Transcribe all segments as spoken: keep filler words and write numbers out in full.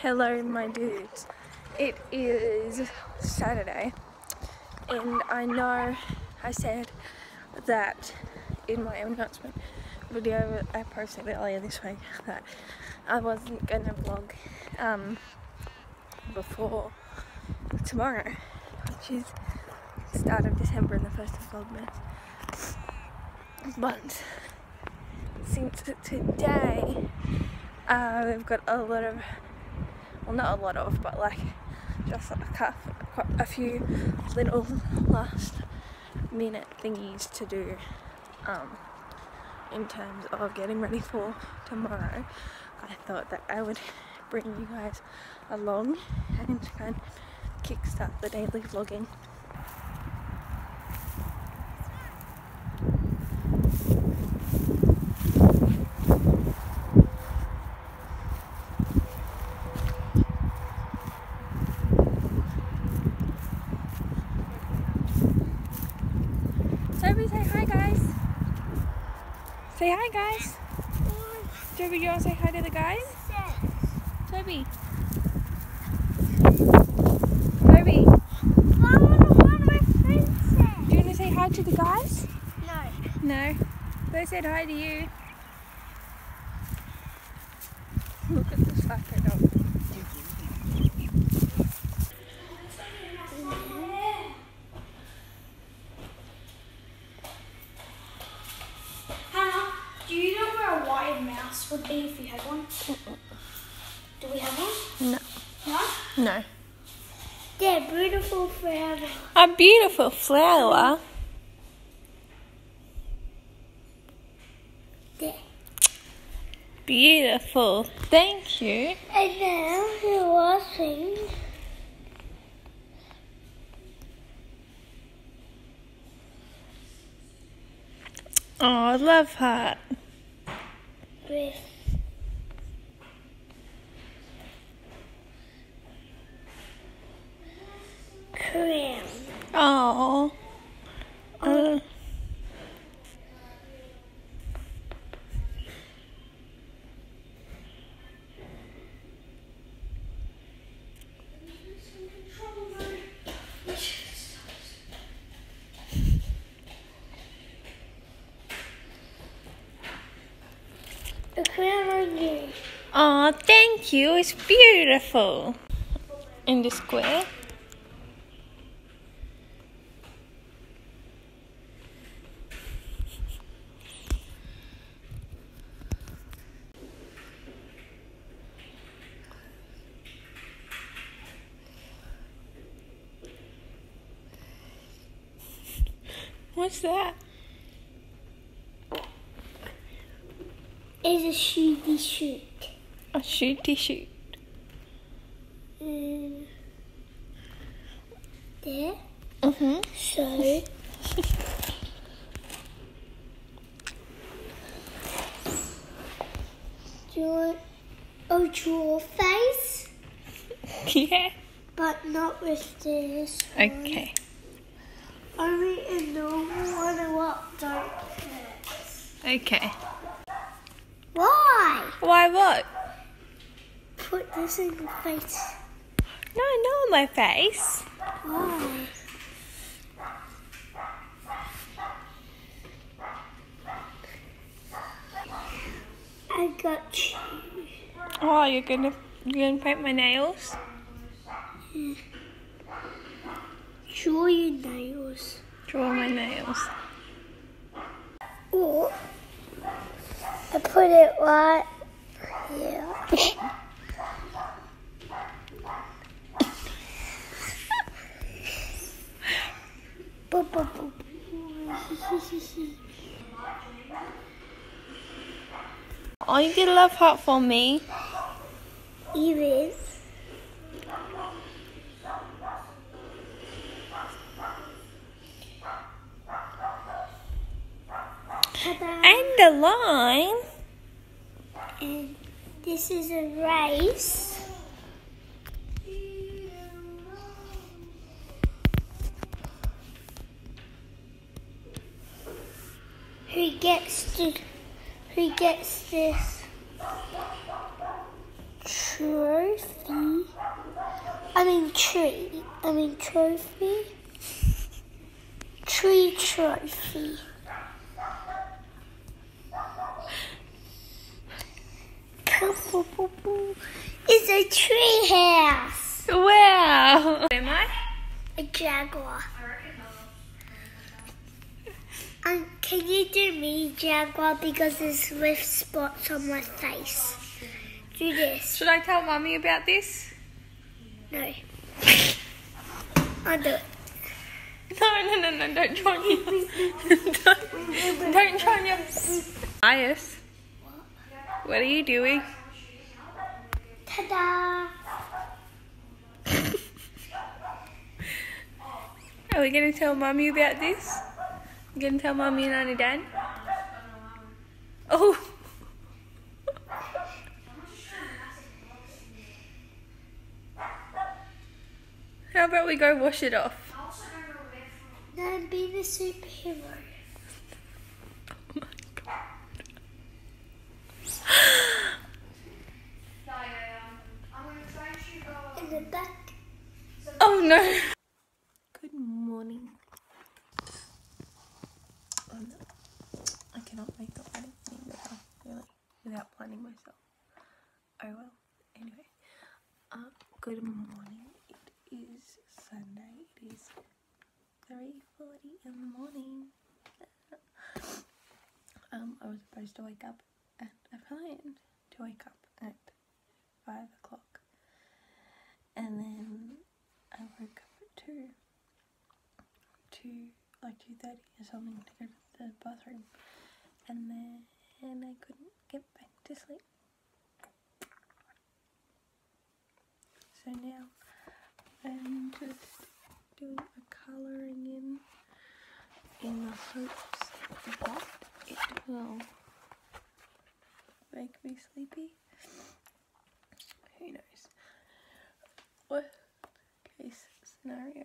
Hello my dudes, it is Saturday and I know I said that in my announcement video I posted earlier this week that I wasn't going to vlog um, before tomorrow, which is the start of December and the first of Vlogmas. But since today uh, we've got a lot of, well not a lot of, but like just a, a few little last minute thingies to do um, in terms of getting ready for tomorrow. I thought that I would bring you guys along and kind of kickstart the daily vlogging. Toby, say hi guys. Say hi guys. Toby, you want to say hi to the guys? Toby. Toby. Do you want to say hi to the guys? No. No. They said hi to you. Look at the psycho dog. Do you know where a wired mouse would be if you had one? Mm-mm. Do we have one? No. No? No. They're beautiful forever. A beautiful flower. There. Beautiful. Thank you. And now the last thing. Oh, love heart. With crown. Oh. Uh. A crown on you. Oh, thank you. It's beautiful. In the square. What's that? Is a shooty shoot. A shooty shoot. Um, there. Mm-hmm. So. Do you want a draw face? Yeah. But not with this one. Okay. Only a normal one or what? Don't hurt. Okay. Why? Why what? Put this in your face. No, not on my face. Why? I got you. Oh, you're gonna you're gonna paint my nails? Yeah. Draw your nails. Draw my nails. Or I put it right here. Boop, boop, boop. Oh, you get a love heart for me. Even. And a line. And this is a race. Who gets to who gets this trophy. I mean tree. I mean trophy. Tree trophy. It's a tree house. Wow. Am I? A jaguar. Um, can you do me, jaguar, because there's left spots on my face? Do this. Should I tell Mummy about this? No. I'll do it. No, no, no, no, don't try me. don't, don't try me. Ias, what are you doing? Ta-da! Are we going to tell Mummy about this? You going to tell Mummy and Auntie Dan? Oh! How about we go wash it off? No, be the superhero. Oh my God. In the back. Oh no! Good morning. Oh no. I cannot make the lighting any better, really, without blinding myself. Oh well. Anyway. Uh, good morning. It is Sunday. It is three forty in the morning. um, I was supposed to wake up at, I planned to wake up at five o'clock. And then I woke up at two, two, like two thirty or something to go to the bathroom. And then and I couldn't get back to sleep. So now I'm just doing a colouring in, in the hopes that it will make me sleepy. Who knows? Worst case scenario,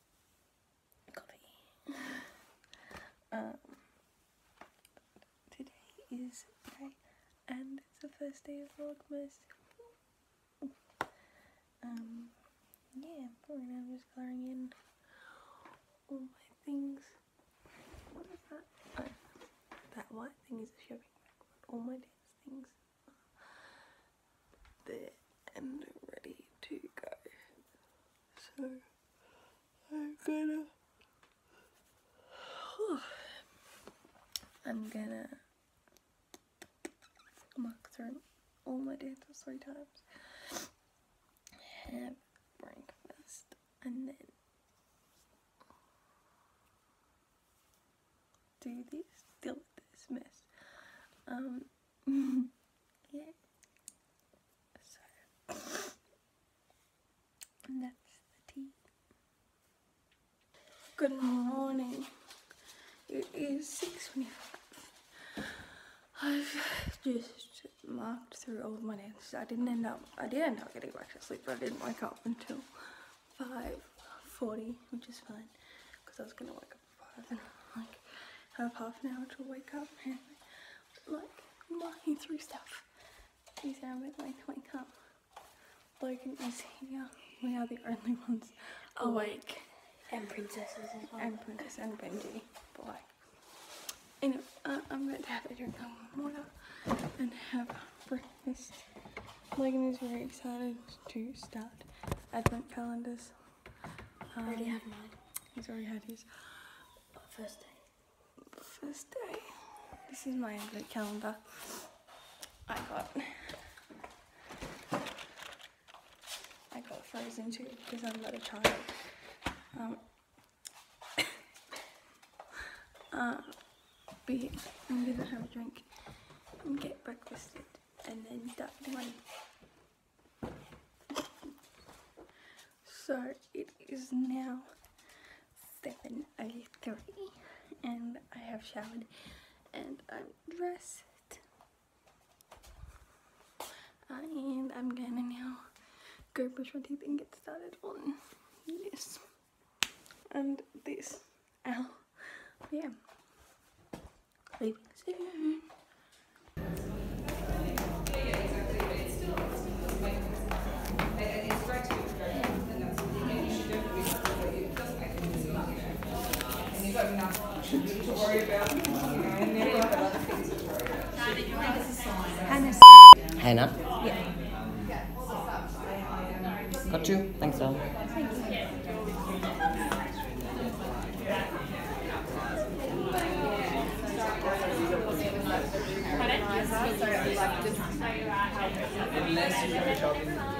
coffee. um, today is Friday and it's the first day of Vlogmas. Um, yeah, probably now I'm just colouring in all my things. What is that? Oh, that white thing is a shopping bag. All my dance things are there and ready to go. So I'm gonna I'm gonna mark through all my dances three times, have breakfast, and then do this, deal with this mess. Um, yeah. So, and that's the tea. Good morning. It is six twenty-five. I've just marked through all of my dances. I didn't end up, I did end up getting back to sleep, but I didn't wake up until five forty, which is fine, because I was going to wake up at five and like have half an hour to wake up and like marking through stuff. Is there a bit late to wake up? Logan is here. We are the only ones awake. And princesses as well. And Princess and Benji. But like, anyway, uh, I'm going to have a drink of water and have breakfast. Logan is very excited to start advent calendars. Um, I already had mine. He's already had his First day. first day. This is my advent calendar. I got I got Frozen too because I'm not a child. Um, uh, but yeah, I'm gonna have a drink and get breakfasted and then start doing. So it is now seven oh three and I have showered and I'm dressed. Uh, and I'm gonna now go brush my teeth and get started on this and this. Ow. Yeah. Leaving soon. Hannah. Hannah? Yeah. Got you. Thanks, Dom. Thank you. Unless you're shopping.